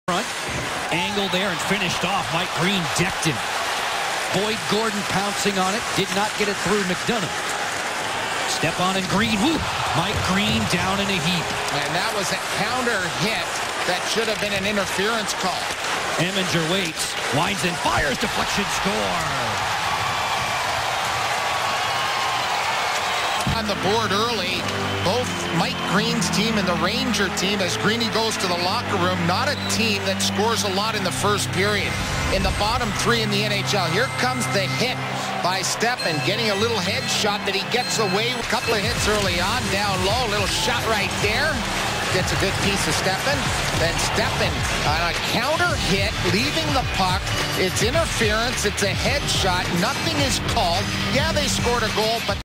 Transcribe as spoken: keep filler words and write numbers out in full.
front. Angle there and finished off. Mike Green decked him. Boyd Gordon pouncing on it. Did not get it through McDonough. Stepan and Green. Woo! Mike Green down in a heap. And that was a counter hit that should have been an interference call. Eminger waits. Winds and fires. Deflection score. On the board early, both Mike Green's team and the Ranger team, as Greeny goes to the locker room, not a team that scores a lot in the first period. In the bottom three in the N H L, here comes the hit by Stepan, getting a little headshot that he gets away. A couple of hits early on, down low, little shot right there. Gets a good piece of Stepan. Then Stepan on a counter hit, leaving the puck. It's interference. It's a headshot. Nothing is called. Yeah, they scored a goal, but